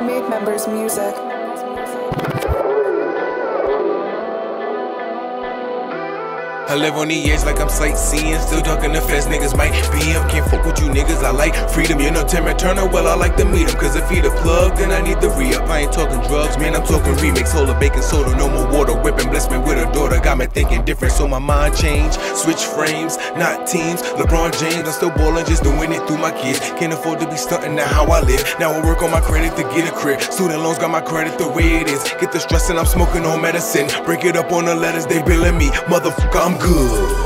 Made Members Music. I live on the edge like I'm sightseeing, still ducking the fence, niggas might be up. Can't fuck with you niggas, I like freedom. You know Tim Turner, well I like to meet him. Cause if he the plug, then I need the re-up. I ain't talking drugs, man, I'm talking remix. Hold a baking soda, no more water whipping. Bless me with a daughter, got me thinking different. So my mind changed, switch frames, not teams. LeBron James, I'm still ballin', just doing it through my kids. Can't afford to be stuntin', now how I live. Now I work on my credit to get a crib. Student loans got my credit the way it is. Get the stress and I'm smoking on medicine. Break it up on the letters, they billing me. Motherfucker, I'm good.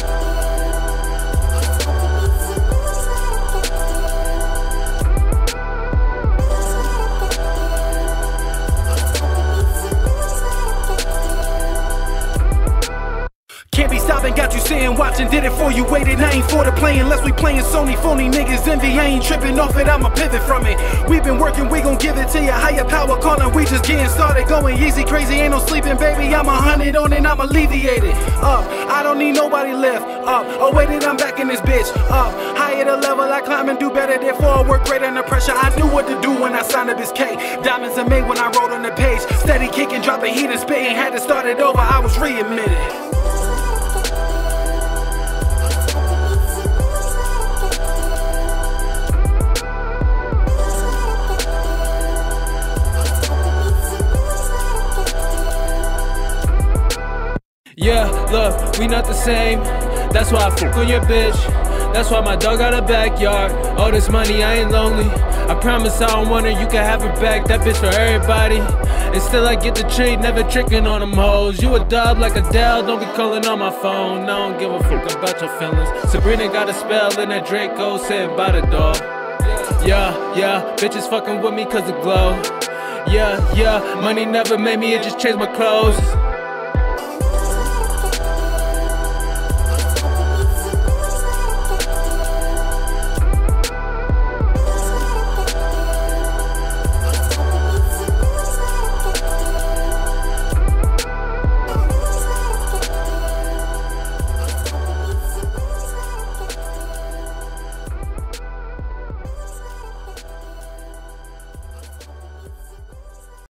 Can't be stopping, got you sitting, watching, did it for you, waited, I ain't for the play unless we playing Sony, phony niggas envy, I ain't tripping off it, I'ma pivot from it. We've been working, we gon' give it to you, higher power calling, we just getting started, going easy, crazy, ain't no sleeping, baby, I'm 100 on it, I'm alleviated. Up, I don't need nobody lift, up, oh wait it, I'm back in this bitch, up, higher the level, I climb and do better, therefore I work greater under pressure, I knew what to do when I signed up as K, diamonds are made when I wrote on the page, steady kicking, dropping heat and spitting, had to start it over, I was readmitted. Yeah, look, we not the same. That's why I fuck on your bitch. That's why my dog got a backyard. All this money, I ain't lonely. I promise I don't want her, you can have her back. That bitch for everybody. And still I get the treat, never tricking on them hoes. You a dub like Adele, don't be calling on my phone. I don't give a fuck about your feelings. Sabrina got a spell in that Draco, sitting by the door. Yeah, bitches fucking with me cause of glow. Yeah, money never made me, it just changed my clothes.